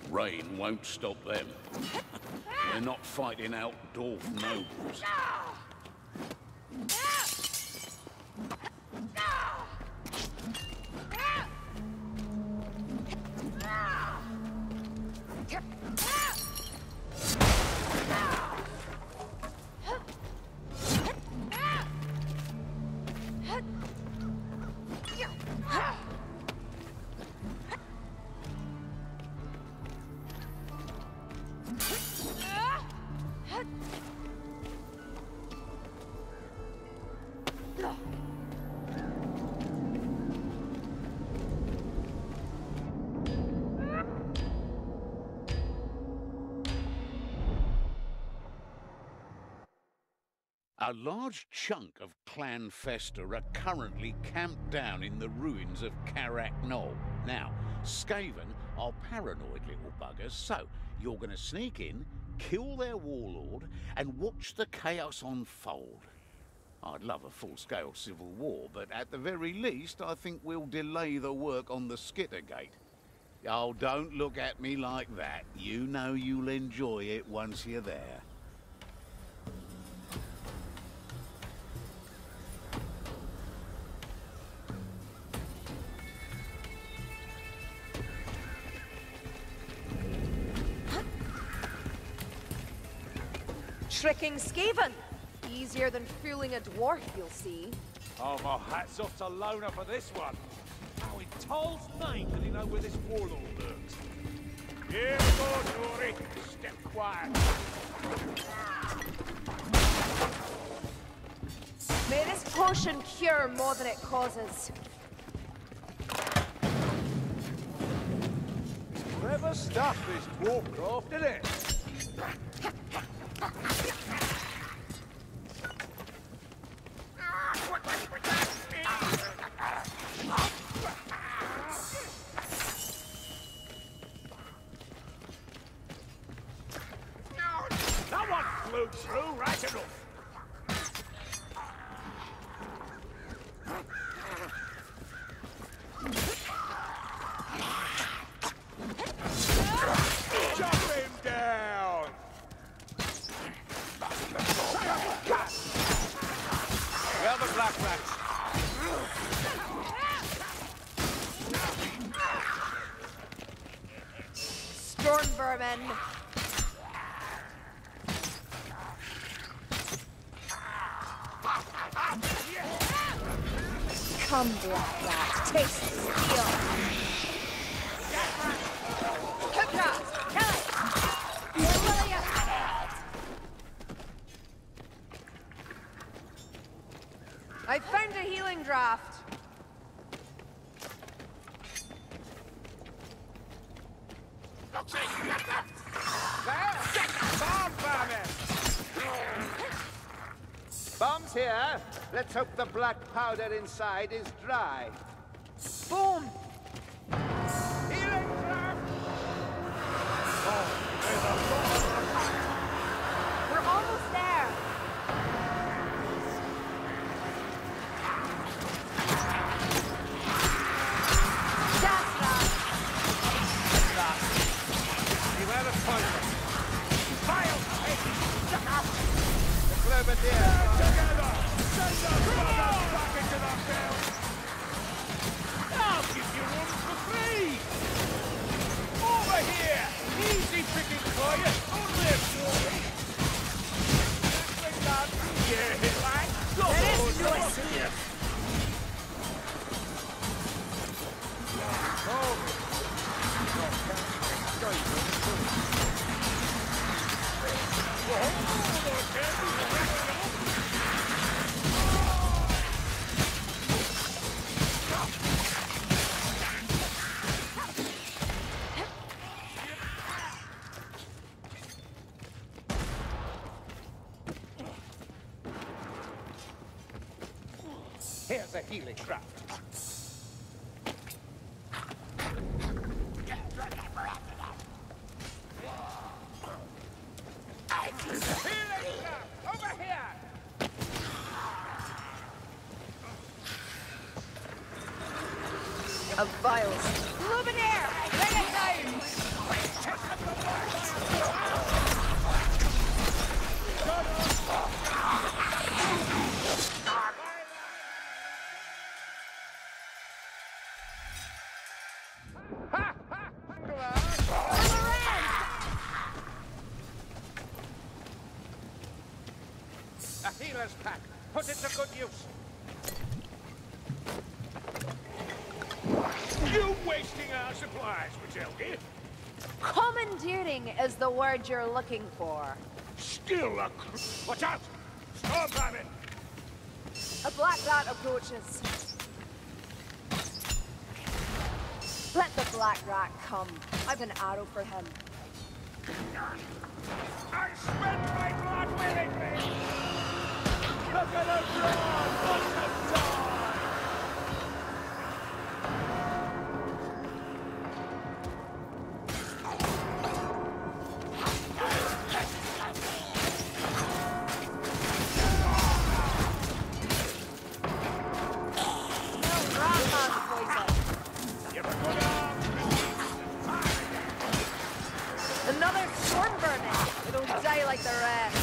Rain won't stop them. They're not fighting out dwarf nobles. A large chunk of Clan Fester are currently camped down in the ruins of Karak Knoll. Now, Skaven are paranoid little buggers, so you're going to sneak in, kill their warlord, and watch the chaos unfold. I'd love a full-scale civil war, but at the very least, I think we'll delay the work on the Skittergate. Oh, don't look at me like that. You know you'll enjoy it once you're there. Tricking Skaven. Easier than fooling a dwarf, you'll see. Oh, my hat's off to Lona for this one. How in Toll's name did he know where this warlord lurks? Here we go, Dory. Step quiet. May this potion cure more than it causes. Clever stuff, this dwarf craft, isn't it? That one flew through right enough. Chop him down! Well, the black rats. Storm vermin. Come, black rat. Taste steel. Hookras! Kill it! Where will you? I found a healing draft. Bombs here. Let's hope the black powder inside is dry. Boom! Healing draft! We're almost there. Beware of poison. Fire! Hey, up! The clever deer. Together! Send those brothers back into the field! I'll give you one for free! Over here! Easy picking for you! Only a quarry! Yeah, lad! Go on, here! Here's a healing draft. Over here! A vial. Luminaire! Bring it down! Traveler's pack. Put it to good use. You wasting our supplies, Matilda. Commandeering is the word you're looking for. Still a Watch out! Storm coming! A black rat approaches. Let the black rat come. I've an arrow for him. I spent my blood willingly! Look at the blood! What's the time? Another storm vermin. It'll die like the rest.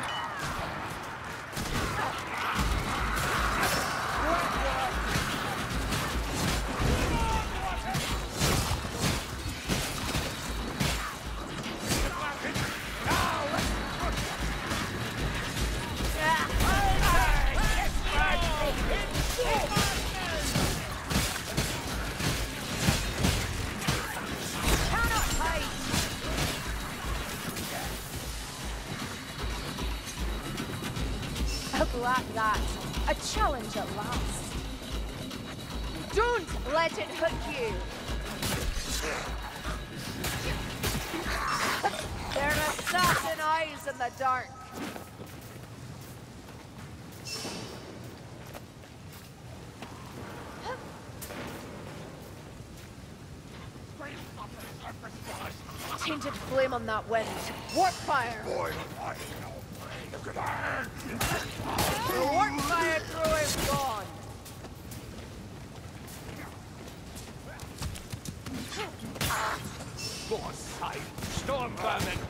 A black rat. A challenge at last. Don't let it hook you. There are assassin eyes in the dark. Tainted flame on that wind. Warp fire. The warp fire through is gone. God's sake! Storm coming!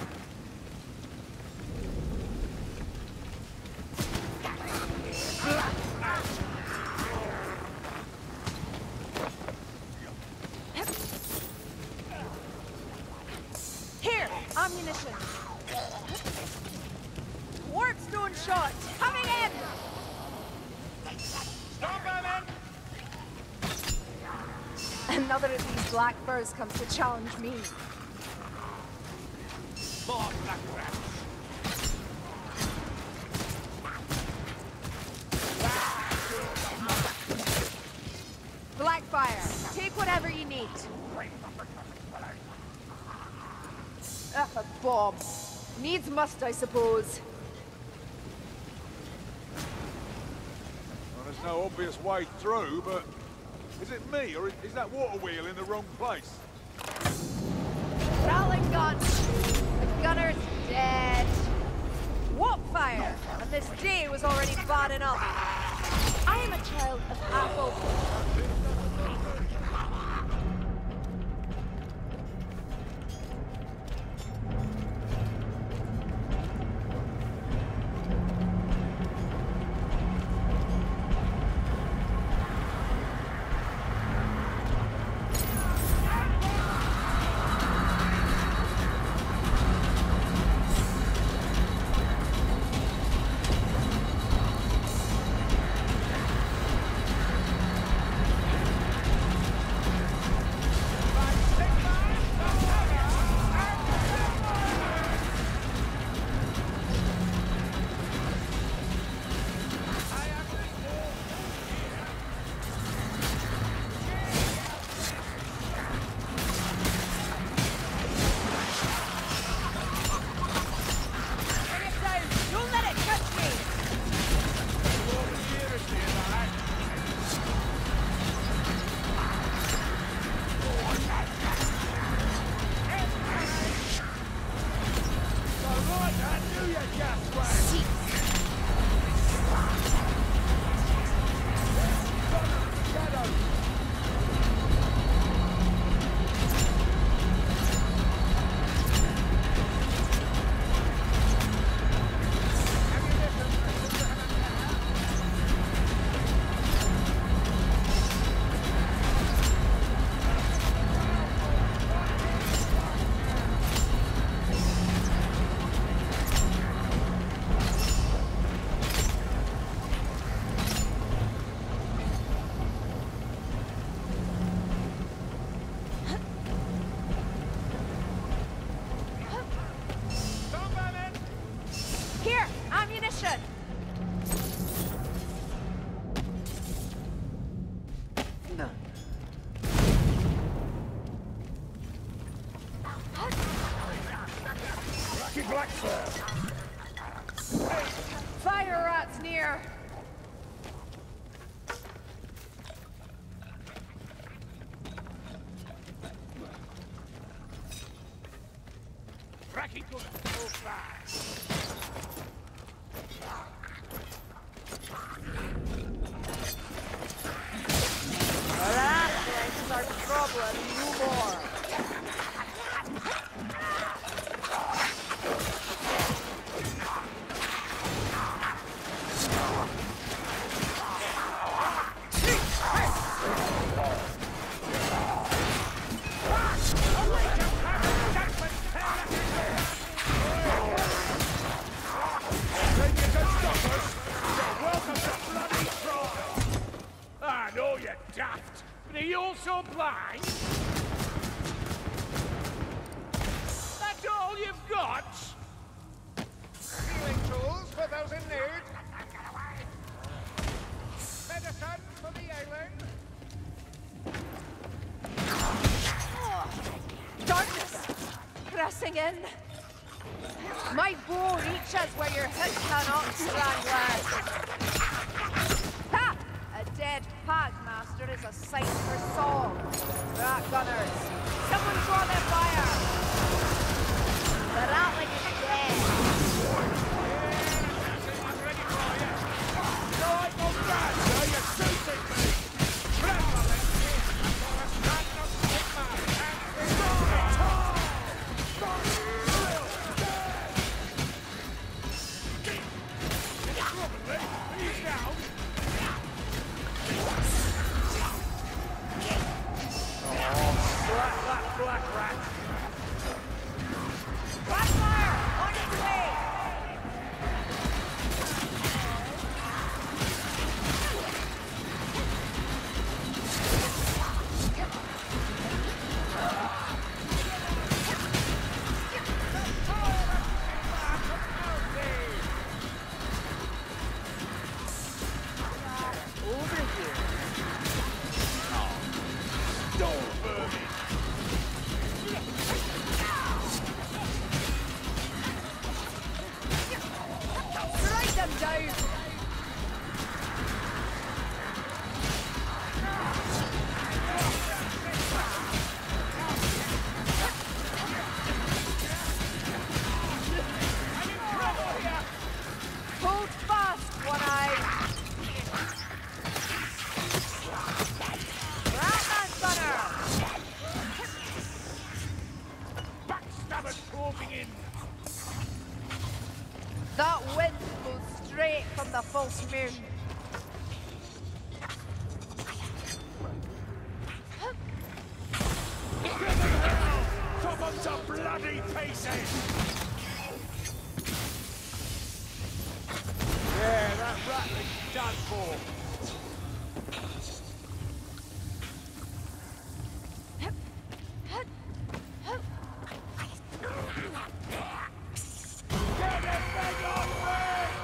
Here, ammunition. Warpstone shot, coming in! Storm coming! Another of these black furs comes to challenge me. More black rats! Blackfire, take whatever you need. Ugh, a bomb. Needs must, I suppose. Well, there's no obvious way through, but is it me, or is that water wheel in the wrong place? Rattling gun. The gunner's dead. Warp fire, and this day was already bad enough. I am a child of Apple. Fire rats near! Cracking good. Oh, fast. That is our problem, no more. I know you're daft, but are you also blind? That's all you've got? Healing tools for those in need. Medicine for the ailing. Darkness! Pressing in. My bow reaches where your hit cannot, Strangler. Ha! A dead Pagmaster is a sight for song. Rat gunners, someone draw their fire! The Ratling is dead. I'm ready for you. No, I go bad, sir. You're shooting me. Black rat. Blackfire! On its way! Over here. Don't burn it. Strike them down! Hold fast, One-Eye! Ratman Gunner! Backstabbers closing in. That wind blows straight from the false moon. Chop them to bloody pieces. Yeah, that Ratling's done for. Get that thing off me!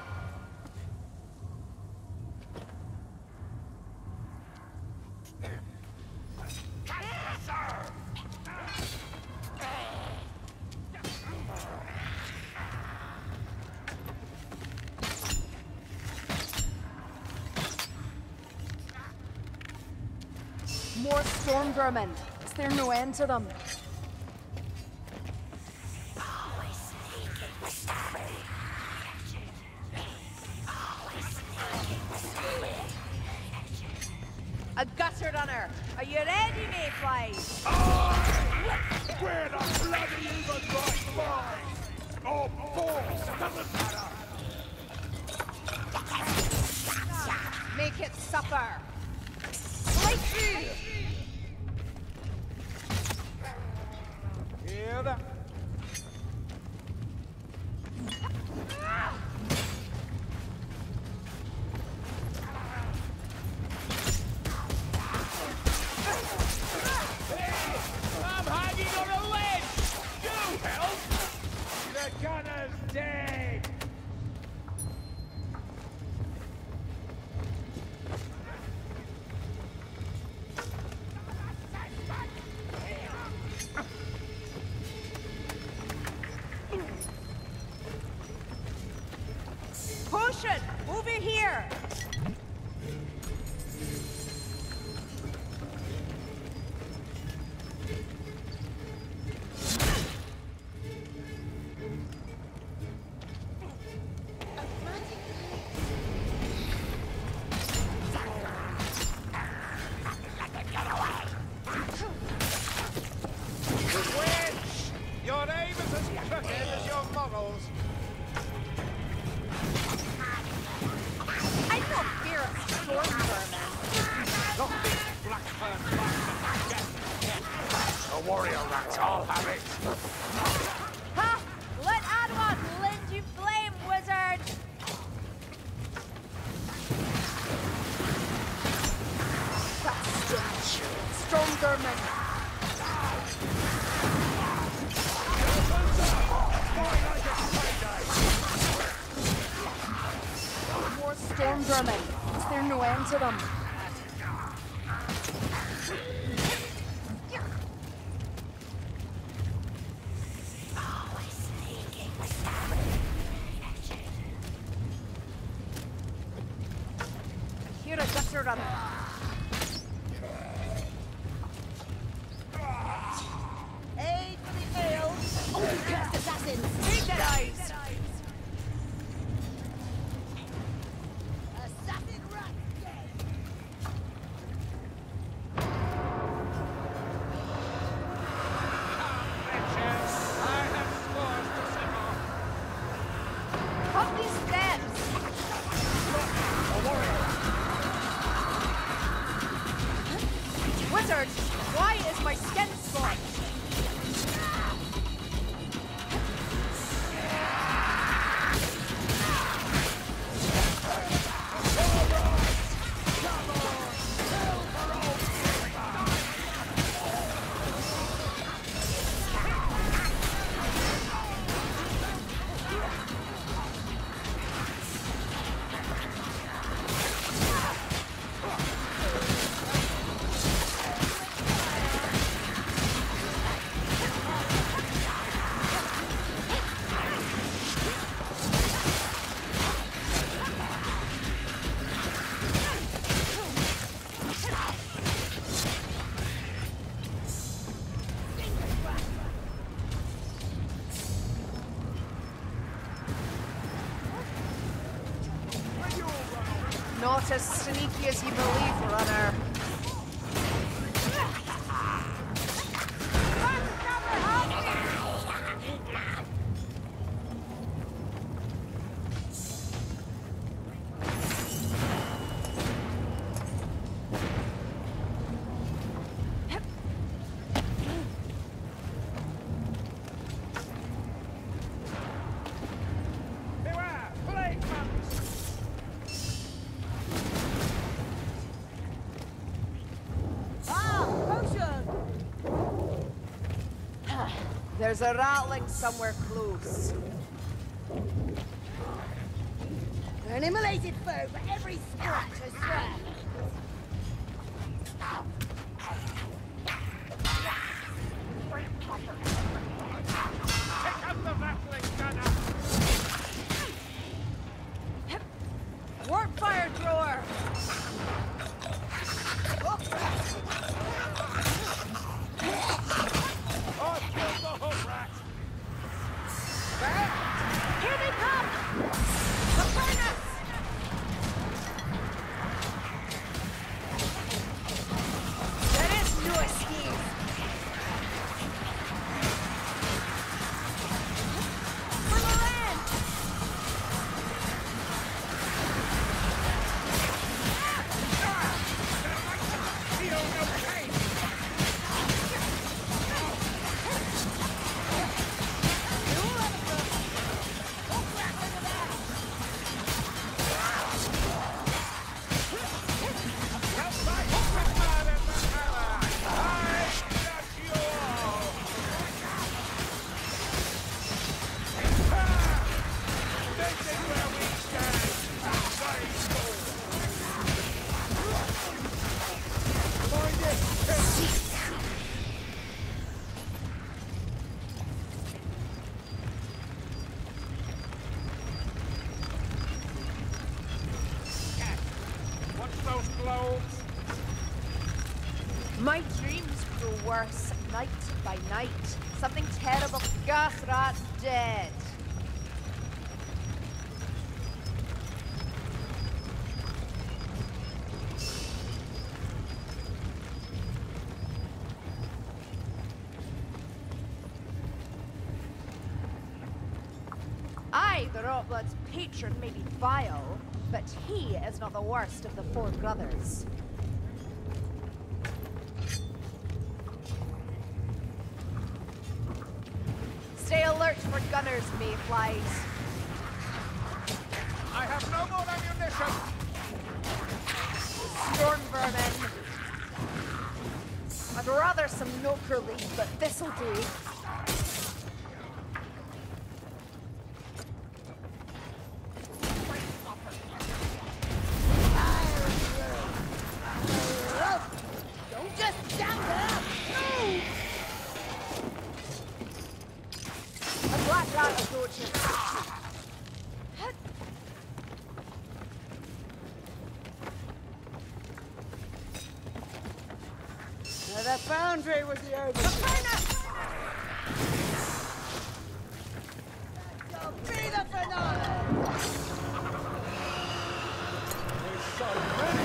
More storm vermin. Is there no end to them? A gutter runner. Are you ready, Mayfly? Where the bloody even right flies? Oh, balls! Doesn't matter! Make it supper. Right through. Hear that? I'm hanging on a ledge! You help! The gunner's dead! Your aim is as crooked as your morals. I don't fear a storm vermin. Not this Blackburn bastard. A warrior rat, I'll have it. Ha! Let Adwan lend you flame, wizard! That's stench. Storm vermin. More storm vermin. Is there no end to them? I hear a gutter run. Aid for the ale. Oh, you cursed assassins! Take their eyes! Assassin rat dead! I have scores to settle. Up these steps! Wizard, why is my skin scorched? Not as sneaky as you believe, runner. Beware, plague monks! There's a rattling somewhere close. An immolated foe for every scratch, I swear. Pick up the rattling gunner! Warp fire thrower! I've killed the hook rat! Here they come! The furnace! There is no escape! For the land! Feel no pain! My dreams grow worse, and night by night. Something terrible. Gas rat's dead. Aye, the Rotblood's patron may be vile, but he is not the worst of the four brothers. Stay alert for gunners, mayflies. I have no more ammunition! Storm vermin. I'd rather some Noker leaf, but this'll do. Don't just stand up! Move! A black rat approaching. The foundry was the overseer. That'll be the finale! There's so many.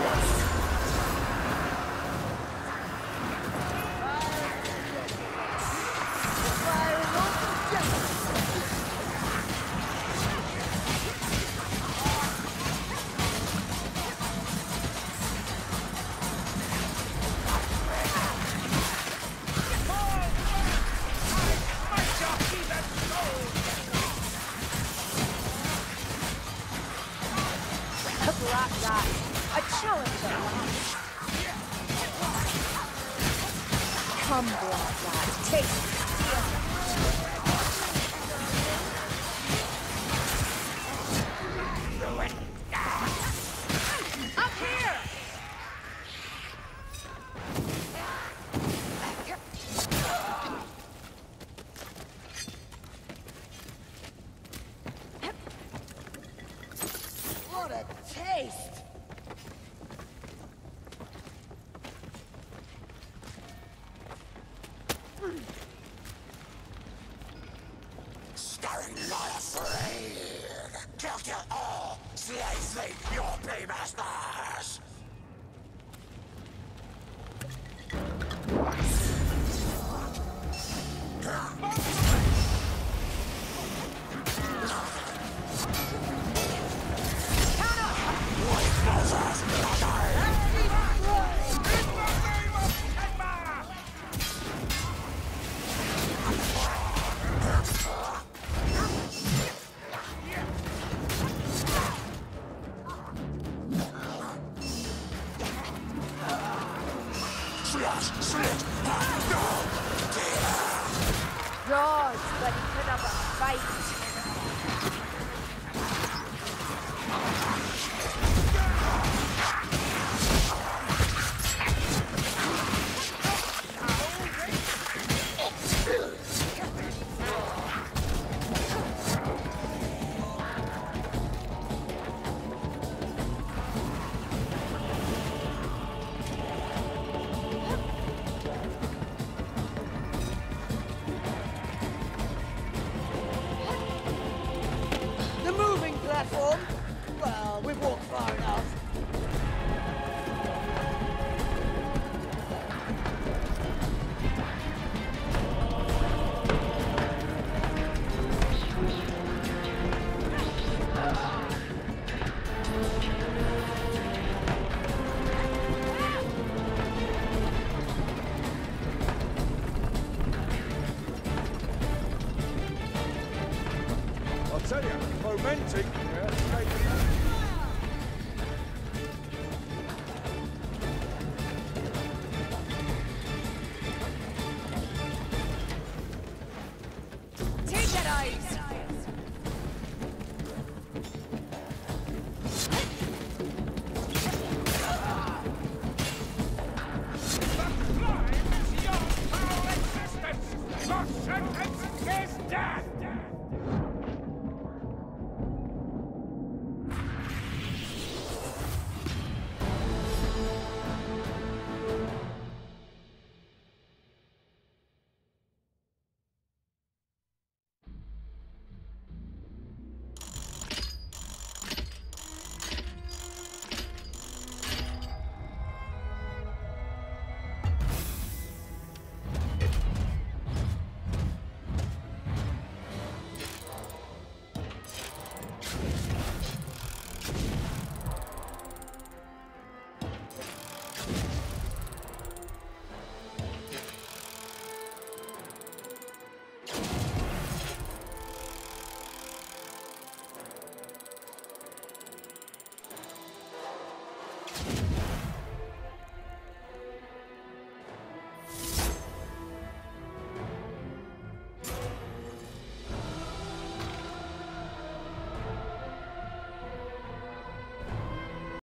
Fire is also justice! A black rat. A challenger. Come, black rat. Take it. Up here! What a taste! Starring not afraid. Kill all. Slay your paymasters. Gods, but he put up a fight. The moving platform? Well, we've walked far enough. I'll tell you, fomenting. Yeah, taking it. Take it, eyes! Your foul existence! Your sentence is death!